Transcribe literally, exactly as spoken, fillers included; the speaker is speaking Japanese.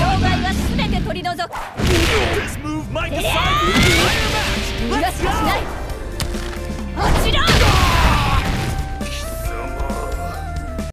障害は全て取り除く。 This move might decide